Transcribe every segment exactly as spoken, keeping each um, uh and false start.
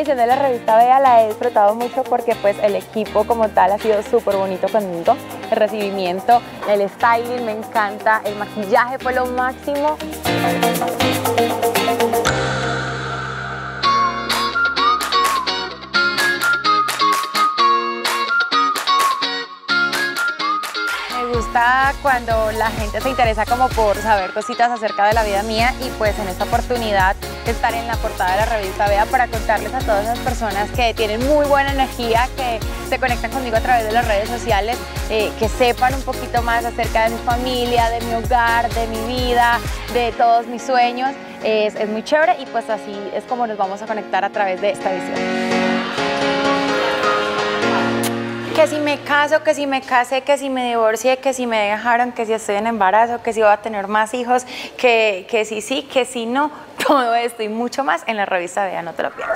edición de la revista Bea la he disfrutado mucho porque pues el equipo como tal ha sido súper bonito conmigo. El recibimiento, el styling me encanta, el maquillaje fue lo máximo. Me gusta cuando la gente se interesa como por saber cositas acerca de la vida mía y pues en esta oportunidad estar en la portada de la revista Bea para contarles a todas las personas que tienen muy buena energía, que se conectan conmigo a través de las redes sociales, eh, que sepan un poquito más acerca de mi familia, de mi hogar, de mi vida, de todos mis sueños. Es, es muy chévere y pues así es como nos vamos a conectar a través de esta edición. Que si me caso, que si me casé, que si me divorcié, que si me dejaron, que si estoy en embarazo, que si voy a tener más hijos, que, que si sí, que si no, todo esto y mucho más en la revista Bea, no te lo pierdas.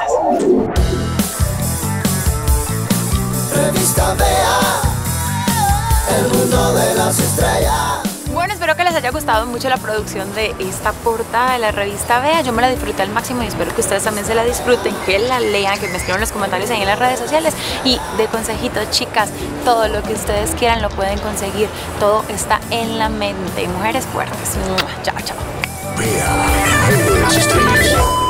Revista Bea, el mundo de las estrellas. Bueno, espero que les haya gustado mucho la producción de esta portada de la revista Bea. Yo me la disfruté al máximo y espero que ustedes también se la disfruten, que la lean, que me escriban los comentarios ahí en las redes sociales. Y de consejito, chicas, todo lo que ustedes quieran lo pueden conseguir. Todo está en la mente. Mujeres fuertes. Chao, chao. Bea, el mundo de las estrellas.